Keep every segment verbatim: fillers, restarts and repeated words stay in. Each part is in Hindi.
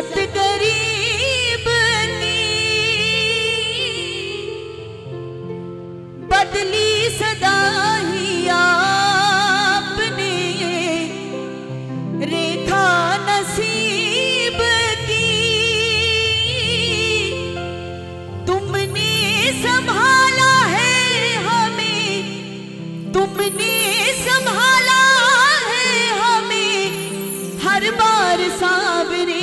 इज्जत गरीब की बदली सदा ही आपने रेखा नसीब की। तुमने संभाला है हमें, तुमने संभाला है हमें हर बार सावरे।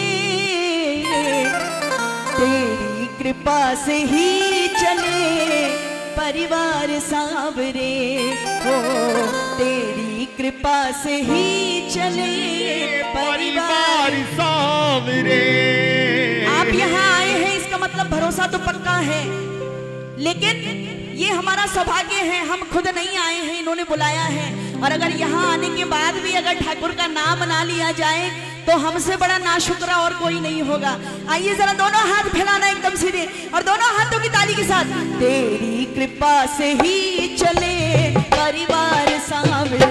तेरी कृपा से ही चले परिवार सावरे हो, तेरी कृपा से ही चले परिवार सावरे। आप यहाँ आए हैं इसका मतलब भरोसा तो पक्का है, लेकिन ये हमारा सौभाग्य है, हम खुद नहीं आए हैं, इन्होंने बुलाया है। और अगर यहाँ आने के बाद भी अगर ठाकुर का नाम ना लिया जाए तो हमसे बड़ा नाशुक्रा और कोई नहीं होगा। आइए जरा दोनों हाथ फैलाना एकदम सीधे और दोनों हाथों की ताली के साथ। तेरी कृपा से ही चले परिवार सावरे,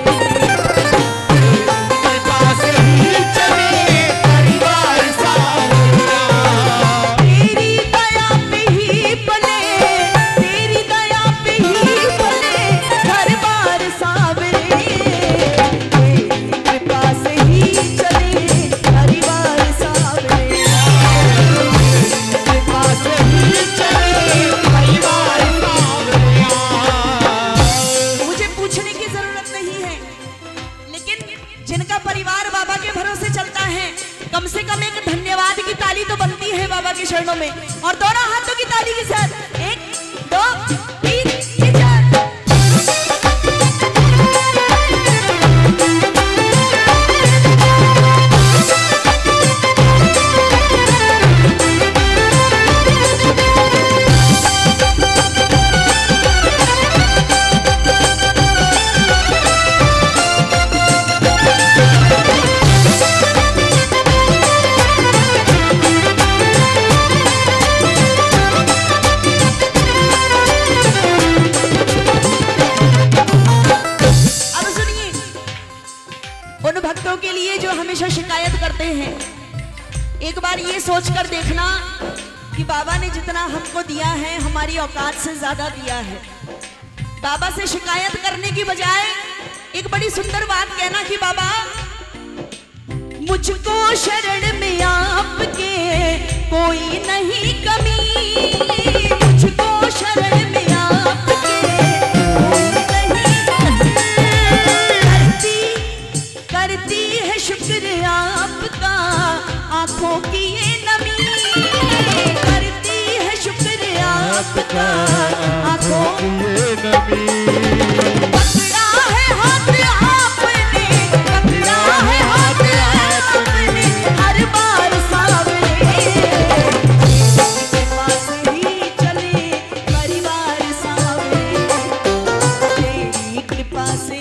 कम से कम एक धन्यवाद की ताली तो बनती है बाबा के चरणों में। और दोनों हाथों की ताली के साथ एक दो तीन चार। के लिए जो हमेशा शिकायत करते हैं, एक बार ये सोचकर देखना कि बाबा ने जितना हमको दिया है हमारी औकात से ज्यादा दिया है। बाबा से शिकायत करने की बजाय एक बड़ी सुंदर बात कहना कि बाबा मुझको शरण में आपके कोई नहीं कमी, मुझको शरण में आपके कोई नहीं कमी। करती करती है शुक्र आपका आंखों की ये नमी, करती है शुक्र आपका आंखों की ये नमी। पकड़ा है हाथ आपने, पकड़ा है हाथ आपने हर बार सावरे। तेरी पास ही चले परिवार सावरे, तेरी कृपा से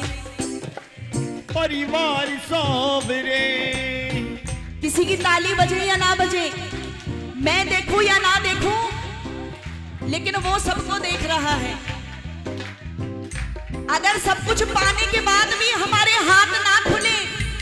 परिवार सावरे। किसी की ताली बजे या ना बजे, मैं देखूं या ना देखूं, लेकिन वो सबको देख रहा है। अगर सब कुछ पाने के बाद भी हमारे हाथ ना खुले,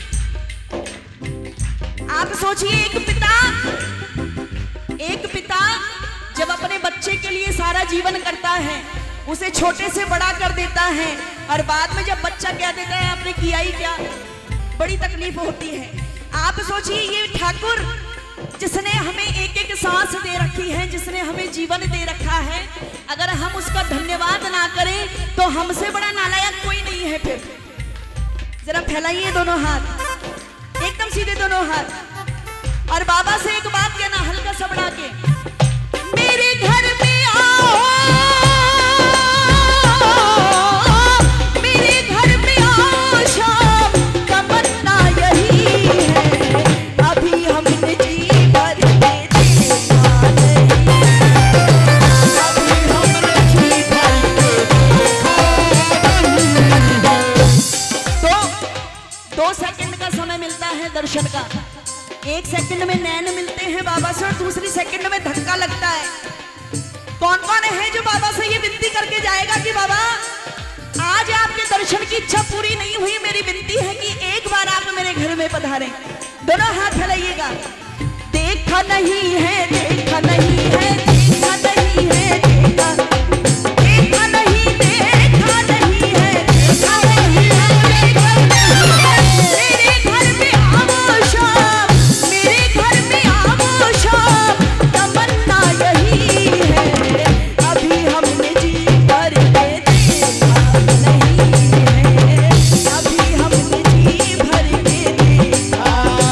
आप सोचिए एक पिता एक पिता जब अपने बच्चे के लिए सारा जीवन करता है, उसे छोटे से बड़ा कर देता है, और बाद में जब बच्चा कह देता है आपने किया ही क्या, बड़ी तकलीफ होती है। आप सोचिए ये ठाकुर जिसने हमें एक एक सांस दे रखी है, जिसने हमें जीवन दे रखा है, अगर हम उसका धन्यवाद ना करें तो हमसे बड़ा नालायक कोई नहीं है। फिर जरा फैलाइए दोनों हाथ, एकदम सीधे दोनों हाथ, और बाबा से एक बात कहना हल्का सा बढ़ा के, मेरे घर में आओ, मेरे घर में आओ, शाम तमन्ना यही है, अभी हमने जी भर के देखा नहीं, अभी हमने जी भर के देखा नहीं। तो दो सेकंड का समय मिलता है दर्शन का, एक सेकंड में नैन मिलते हैं बाबा से और दूसरी सेकंड में धक्का लगता है। कौन कौन है जो बाबा से ये विनती करके जाएगा कि बाबा आज आपके दर्शन की इच्छा पूरी नहीं हुई, मेरी विनती है कि एक बार आप मेरे घर में पधारें। दोनों हाथ फैलाइएगा। देखा नहीं है, देखा नहीं है, देखा नहीं है, देखा देखा नहीं, देखा नहीं है, देखा नहीं है, देखा नहीं है। मेरे घर में आओ शाम, मेरे घर में आओ शाम, तमन्ना यही है, अभी हमने जी भर के देखा नहीं है, अभी हमने जी भर के देखा।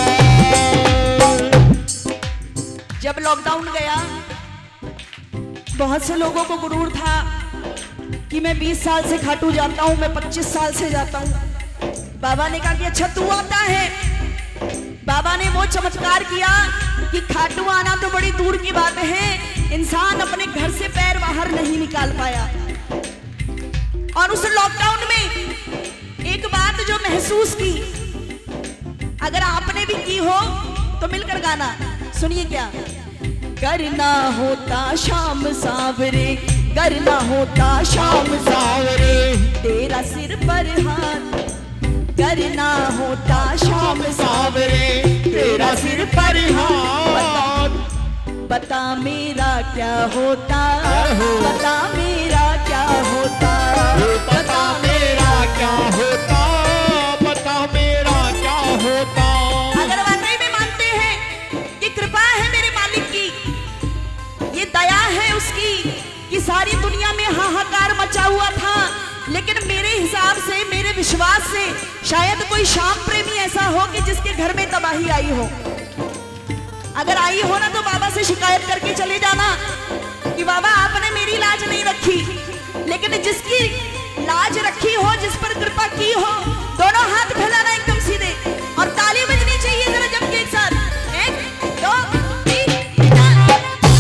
जब लॉकडाउन गया, बहुत से लोगों को गुरूर था कि मैं बीस साल से खाटू जाता हूं, मैं पच्चीस साल से जाता हूं। बाबा ने कहा कि अच्छा तू आता है। बाबा ने वो चमत्कार किया कि खाटू आना तो बड़ी दूर की बात है, इंसान अपने घर से पैर बाहर नहीं निकाल पाया। और उस लॉकडाउन में एक बात जो महसूस की, अगर आपने भी की हो तो मिलकर गाना सुनिए। क्या करना होता शाम सावरे, करना होता शाम सावरे, तेरा सिर पर हाथ, करना होता शाम सावरे, तेरा सिर पर हाथ। बता मेरा क्या होता, बता मेरा क्या होता, बता मेरा क्या होता, बता मेरा क्या होता। अगर वाकई में मानते हैं कि कृपा है मेरे मालिक की, ये दया है उसकी कि सारी दुनिया में हाहाकार मचा हुआ था, लेकिन मेरे हिसाब से, मेरे विश्वास से शायद कोई शाम प्रेमी ऐसा हो कि जिसके घर में तबाही आई हो। अगर आई हो ना तो बाबा से शिकायत करके चले जाना कि बाबा आपने मेरी लाज नहीं रखी, लेकिन जिसकी लाज रखी हो, जिस पर कृपा की हो, दोनों हाथ फैलाना एकदम सीधे और ताली बजनी चाहिए जरा जम के एक साथ। एक दो तीन चार।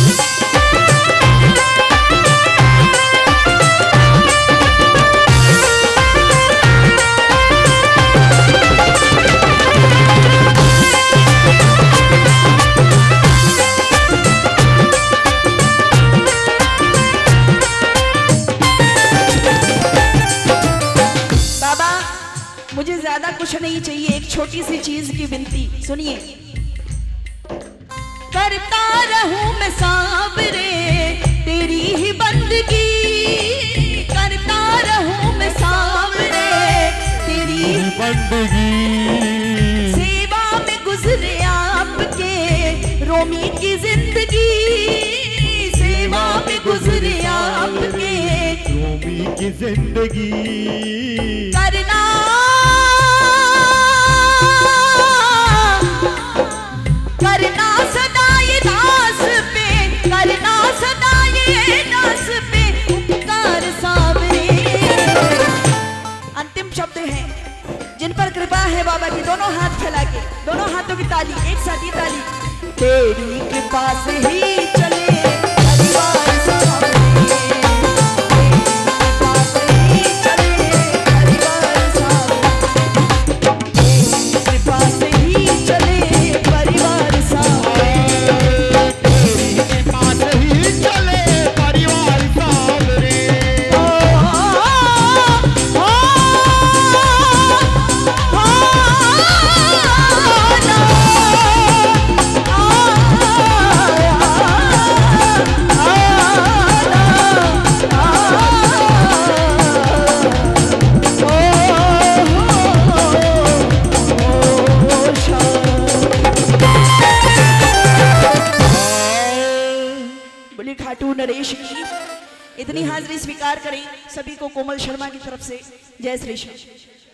मुझे ज्यादा कुछ नहीं चाहिए, एक छोटी सी चीज की विनती सुनिए। करता रहूं मैं सावरे तेरी ही बंदगी, करता रहूं मैं सावरे तेरी ही बंदगी, सेवा में गुजरे आपके रोमी की जिंदगी, सेवा में गुजरे आपके रोमी की जिंदगी। करना करना सदा ये दास पे, करना सदा ये दास पे उपकार सावरे। अंतिम शब्द हैं जिन पर कृपा है बाबा की, दोनों हाथ फैला के, दोनों हाथों की ताली एक साथ, ये ताली। तेरी कृपा से ही चले परिवार सावरे, खाटू नरेश की इतनी हाजिरी स्वीकार करें सभी को कोमल शर्मा की तरफ से। जय श्री कृष्ण।